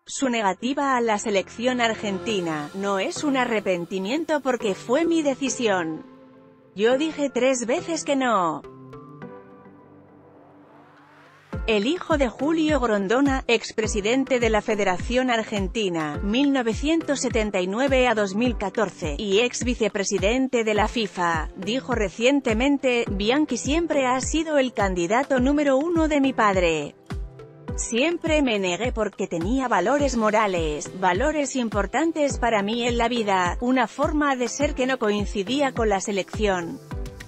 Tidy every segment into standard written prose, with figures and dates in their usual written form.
Su negativa a la selección argentina no es un arrepentimiento porque fue mi decisión. Yo dije 3 veces que no. El hijo de Julio Grondona, expresidente de la Federación Argentina, 1979 a 2014, y ex vicepresidente de la FIFA, dijo recientemente: Bianchi siempre ha sido el candidato número 1 de mi padre. Siempre me negué porque tenía valores morales, valores importantes para mí en la vida, una forma de ser que no coincidía con la selección.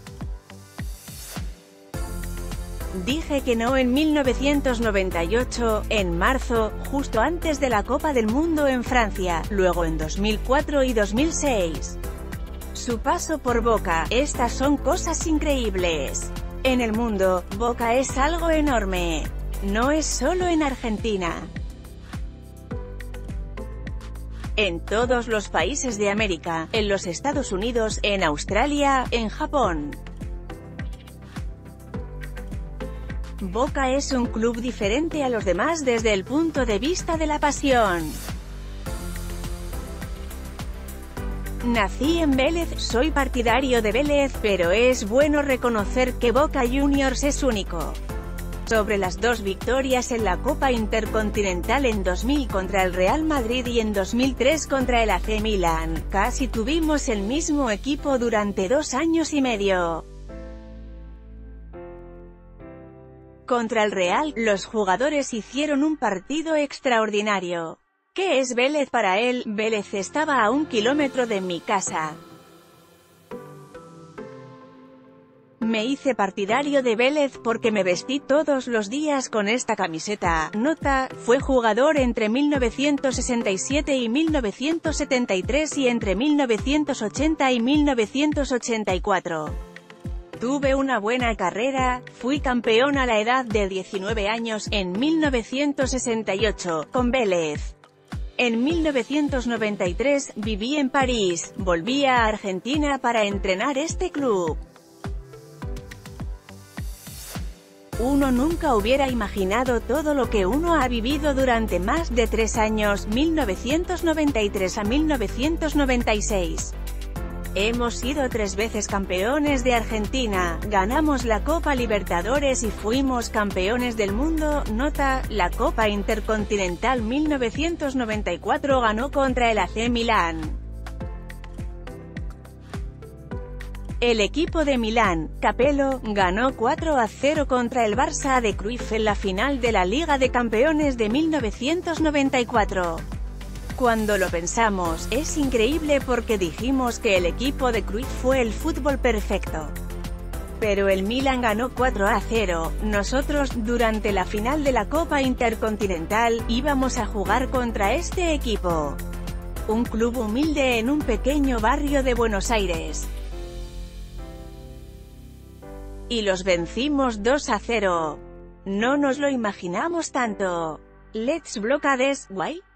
Dije que no en 1998, en marzo, justo antes de la Copa del Mundo en Francia, luego en 2004 y 2006. Su paso por Boca, estas son cosas increíbles. En el mundo, Boca es algo enorme. No es solo en Argentina. En todos los países de América, en los Estados Unidos, en Australia, en Japón. Boca es un club diferente a los demás desde el punto de vista de la pasión. Nací en Vélez, soy partidario de Vélez, pero es bueno reconocer que Boca Juniors es único. Sobre las 2 victorias en la Copa Intercontinental en 2000 contra el Real Madrid y en 2003 contra el AC Milan, casi tuvimos el mismo equipo durante 2 años y medio. Contra el Real, los jugadores hicieron un partido extraordinario. ¿Qué es Vélez para él? Vélez estaba a 1 kilómetro de mi casa. Me hice partidario de Vélez porque me vestí todos los días con esta camiseta. Nota: fue jugador entre 1967 y 1973 y entre 1980 y 1984. Tuve una buena carrera, fui campeón a la edad de 19 años, en 1968, con Vélez. En 1993, viví en París, volví a Argentina para entrenar este club. Uno nunca hubiera imaginado todo lo que uno ha vivido durante más de 3 años, 1993 a 1996. Hemos sido 3 veces campeones de Argentina, ganamos la Copa Libertadores y fuimos campeones del mundo. Nota: la Copa Intercontinental 1994 ganó contra el AC Milán. El equipo de Milán, Capello, ganó 4-0 contra el Barça de Cruyff en la final de la Liga de Campeones de 1994. Cuando lo pensamos, es increíble porque dijimos que el equipo de Cruyff fue el fútbol perfecto. Pero el Milan ganó 4-0, nosotros, durante la final de la Copa Intercontinental, íbamos a jugar contra este equipo. Un club humilde en un pequeño barrio de Buenos Aires. Y los vencimos 2-0. No nos lo imaginamos tanto. Let's block this, why?